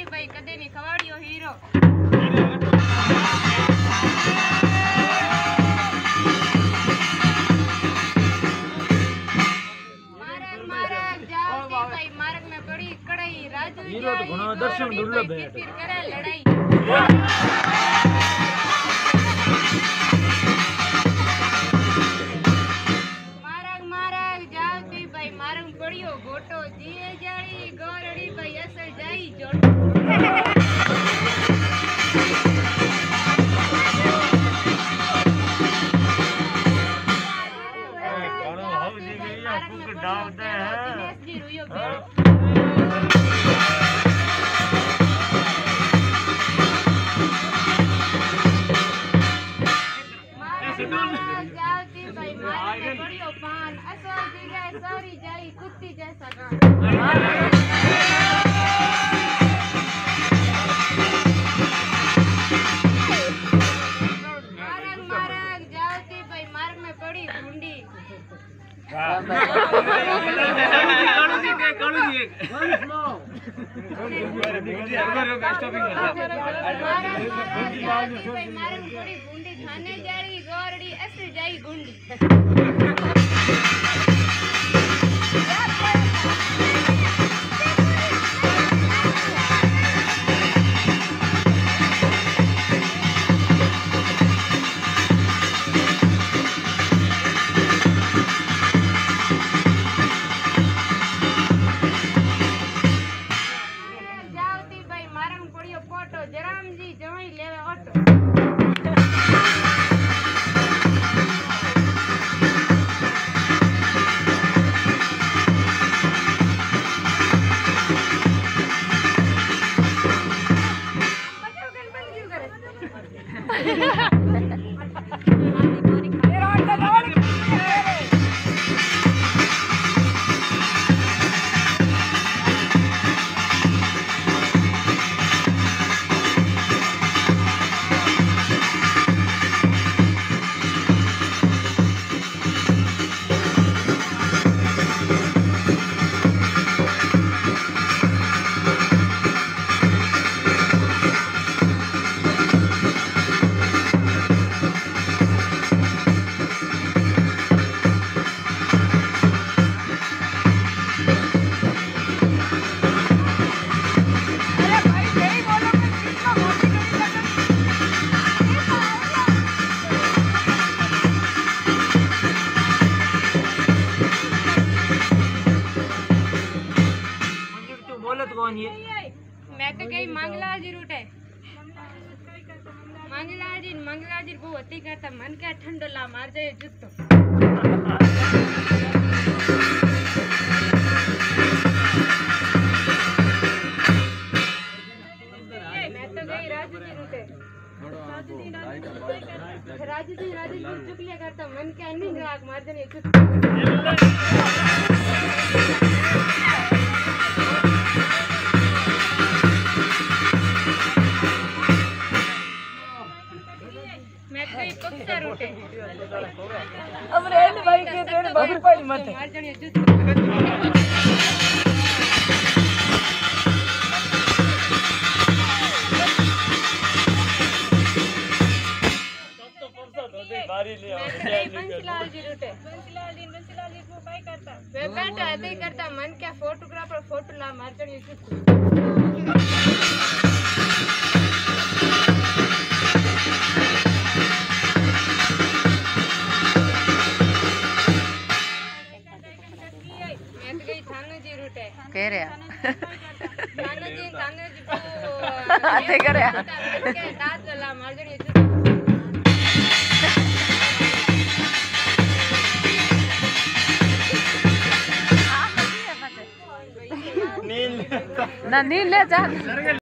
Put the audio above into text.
जावती भाई कदे नहीं खवाड़ियो हीरो मारग जावती भाई मार्ग में पड़ी कड़ाई राजू हीरो तो घणो दर्शन दुर्लभ है फिर करे लड़ाई मारंग पड़ियो गोटो जीए जाड़ी गोरड़ी भाई असर जाई जोट करो हम जी गया कुक डालते हैं दिनेश जी रुयो बेड़ो जावती भाई मारंग पड़ियो पान असर जीगे सौरी जाई कुत्ती जैसा गान मारंग जावती भाई मार्ग में पड़ी गुंडी मारंग पड़ी गुंडी थाने जाड़ी गोरड़ी ऐसे जाई गुंडी जराम जी जवाई लेवे ऑटो मैं तो कहीं मंगला जी रूट है मंगला जी वो होती करता मन क्या ठंडो ला मार जाए जुत्तो मैं तो गई राजू जी रूट है राजू जी चुगलिया करता मन क्या नहीं ग्राहक मार जाए जुत्तो मैं कोई पक्का रूटे अब रेड भाई के तेरे भाई पानी मत मार जाने जुत बारी ले बंसीलाल जी रूटे बंसीलाल जी वो भाई करता वे बैठा ऐसे ही करता मन क्या फोटोग्राफर फोटो ला मार जाने जुत कह रहे आते कर नील ले जा